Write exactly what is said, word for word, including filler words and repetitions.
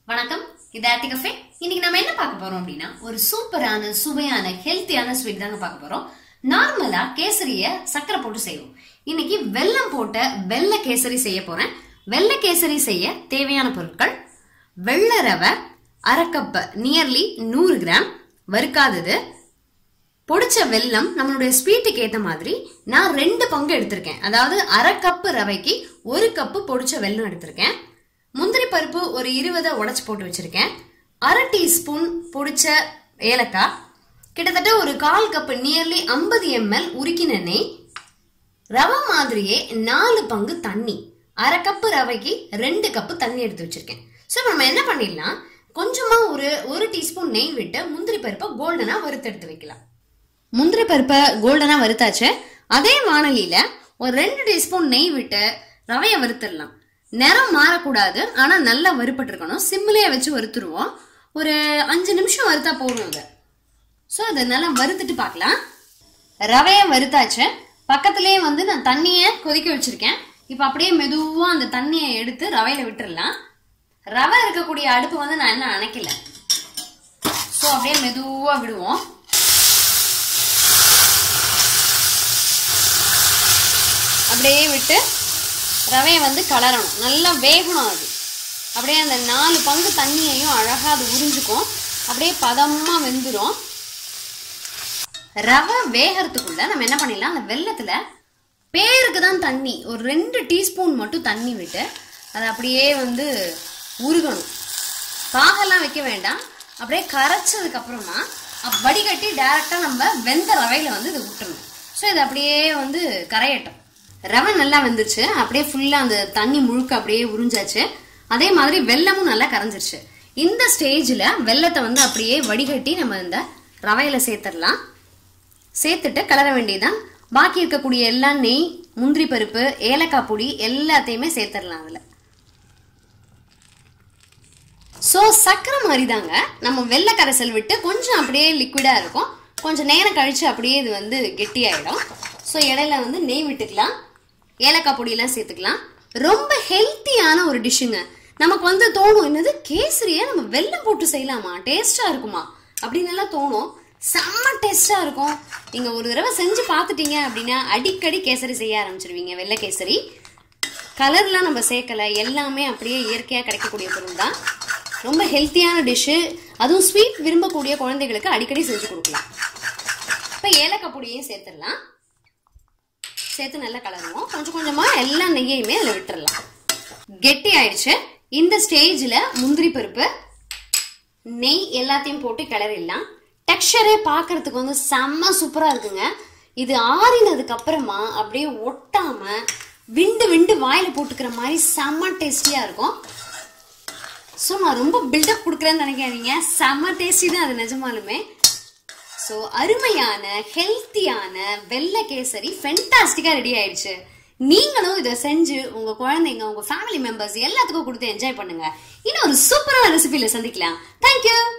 வணக்கம், இது ஆர்த்தி கஃபே. இன்னைக்கு நம்ம என்ன பார்க்க போறோம் அப்படின்னா, ஒரு சூப்பரான சுவையான ஹெல்த்தியான ஸ்வீட் தாங்க பார்க்க போறோம். நார்மலா கேசரிய சக்கரை போட்டு செய்வோம். இன்னைக்கு வெல்லம் போட்ட வெள்ளை கேசரி செய்ய போறேன். வெள்ளை கேசரி செய்ய தேவையான பொருட்கள்: வெள்ளை ரவை அரை கப், நியர்லி நூறு கிராம் வறுக்காதது, பொடிச்ச வெல்லம் நம்மளுடைய ஸ்வீட்டுக்கு ஏத்த மாதிரி நான் ரெண்டு பங்கு எடுத்திருக்கேன். அதாவது அரை கப்பு ரவைக்கு ஒரு கப்பு பொடிச்ச வெல்லம் எடுத்திருக்கேன். முந்திரி பருப்பு ஒரு இருபதை உடைச்சு போட்டு வச்சிருக்கேன். அரை டீஸ்பூன் பொடிச்ச ஏலக்காய், கிட்டத்தட்ட ஒரு கால் கப்பு நியர்லி ஐம்பது எம்எல் உருக்கின நெய், ரவை மாதிரியே நாலு பங்கு தண்ணி. அரை கப்பு ரவைக்கு ரெண்டு கப்பு தண்ணி எடுத்து வச்சிருக்கேன். ஸோ நம்ம என்ன பண்ணிடலாம், கொஞ்சமா ஒரு ஒரு டீஸ்பூன் நெய் விட்டு முந்திரி பருப்பை கோல்டனா வறுத்து எடுத்து வைக்கலாம். முந்திரி பருப்பை கோல்டனா வறுத்தாச்சு. அதே வானலியில ஒரு ரெண்டு டீஸ்பூன் நெய் விட்டு ரவையை வறுத்துடலாம். நிறம் மாறக்கூடாது, ஆனா நல்லா வறுப்பட்டு இருக்கணும். சிம்மிலேயே வச்சு வறுத்துருவோம். ஒரு அஞ்சு நிமிஷம் வறுத்தா போதும் அதை. ஸோ அதை நல்லா வறுத்துட்டு பார்க்கலாம். ரவையை வறுத்தாச்சு. பக்கத்துலேயே வந்து நான் தண்ணியை கொதிக்க வச்சிருக்கேன். இப்போ அப்படியே மெதுவா அந்த தண்ணியை எடுத்து ரவையில விட்டுடலாம். ரவை இருக்கக்கூடிய அடுப்பு வந்து நான் என்ன அணைக்கல. ஸோ அப்படியே மெதுவா விடுவோம். அப்படியே விட்டு ரவையை வந்து கலரணும், நல்லா வேகணும். அது அப்படியே அந்த நாலு பங்கு தண்ணியையும் அழகா அது உறிஞ்சுக்கும். அப்படியே பதமா வெந்துடும். ரவை வேகிறதுக்குள்ள நம்ம என்ன பண்ணிடலாம், அந்த வெல்லத்துல பேருக்கு தான் தண்ணி ஒரு ரெண்டு டீஸ்பூன் மட்டும் தண்ணி விட்டு அதை அப்படியே வந்து உருகணும். பாகெல்லாம் வைக்க வேண்டாம். அப்படியே கரைச்சதுக்கு அப்புறமா வடிகட்டி டைரக்டா நம்ம வெந்த ரவையில வந்து இதை விட்டுறணும். ஸோ இது அப்படியே வந்து கரையட்டும். ரவை நல்லா வெந்துருச்சு. அப்படியே ஃபுல்லா அந்த தண்ணி முழுக்க அப்படியே உறிஞ்சாச்சு. அதே மாதிரி வெல்லமும் நல்லா கரைஞ்சிருச்சு. இந்த ஸ்டேஜ்ல வெல்லத்தை வந்து அப்படியே வடிகட்டி நம்ம இந்த ரவையில சேர்த்துடலாம். சேர்த்துட்டு கலர வேண்டியதான். பாக்கி இருக்கக்கூடிய எல்லா நெய், முந்திரி பருப்பு, ஏலக்காய் பொடி எல்லாத்தையுமே சேர்த்துடலாம் அதுல. சோ சக்கரை மாதிரி தாங்க. நம்ம வெள்ளை கரைசல் விட்டு கொஞ்சம் அப்படியே லிக்விடா இருக்கும். கொஞ்சம் நேரம் கழிச்சு அப்படியே இது வந்து கெட்டியாயிடும். ஸோ இடையில வந்து நெய் விட்டுக்கலாம், ஏலக்காய் பொடியெல்லாம் சேர்த்துக்கலாம். ரொம்ப ஹெல்த்தியான ஒரு டிஷ்ஷுங்க. நமக்கு வந்து தோணும், என்னது கேசரியை நம்ம வெல்லம் போட்டு செய்யலாமா, டேஸ்டா இருக்குமா அப்படின்னு எல்லாம் தோணும். செம்ம டேஸ்டா இருக்கும். நீங்க ஒரு தடவை செஞ்சு பார்த்துட்டீங்க அப்படின்னா அடிக்கடி கேசரி செய்ய ஆரம்பிச்சிருவீங்க. வெள்ளை கேசரி கலர்லாம் நம்ம சேர்க்கல, எல்லாமே அப்படியே இயற்கையா கிடைக்கக்கூடிய பொருள் தான். ரொம்ப ஹெல்த்தியான டிஷ்ஷு. அதுவும் ஸ்வீட் விரும்பக்கூடிய குழந்தைகளுக்கு அடிக்கடி செஞ்சு கொடுக்கலாம். இப்போ ஏலக்காய் பொடியையும் சேர்த்துடலாம். சேர்த்து நல்லா கலருவோம். கொஞ்சம் கொஞ்சமா எல்லா நெய்யையுமே அதில் விட்டுறலாம். கெட்டி ஆயிடுச்சு. இந்த ஸ்டேஜ்ல முந்திரி பருப்பு, நெய் எல்லாத்தையும் போட்டு கிளறிடலாம். டெக்ஸ்சரே பார்க்கறதுக்கு வந்து செம்ம சூப்பரா இருக்குங்க. இது ஆறினதுக்கு அப்புறமா அப்படியே ஒட்டாம விண்டு விண்டு வாயில போட்டுக்கிற மாதிரி செம்ம டேஸ்டியா இருக்கும். ஸோ நான் ரொம்ப பில்டப் கொடுக்குறேன்னு நினைக்காதீங்க, செம்ம டேஸ்டி தான் அது நிஜமாலுமே. ஸோ அருமையான ஹெல்த்தியான வெள்ளை கேசரி ஃபென்டாஸ்டிக்கா ரெடி ஆயிடுச்சு. நீங்களும் இதை செஞ்சு உங்க குழந்தைங்க, உங்க ஃபேமிலி மெம்பர்ஸ் எல்லாத்துக்கும் கொடுத்து என்ஜாய் பண்ணுங்க. இன்னும் ஒரு சூப்பரான ரெசிபியில சந்திக்கலாம். தேங்க்யூ.